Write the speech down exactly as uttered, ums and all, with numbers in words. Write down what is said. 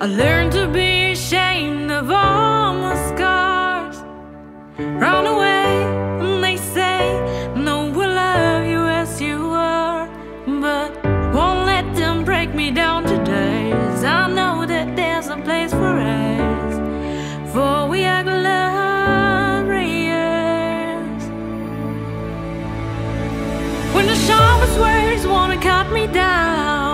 I learned to be ashamed of all my scars. Run away, and they say, no, we'll love you as you are. But won't let them break me down today, 'cause I know that there's a place for us, for we are glorious. When the sharpest words wanna cut me down,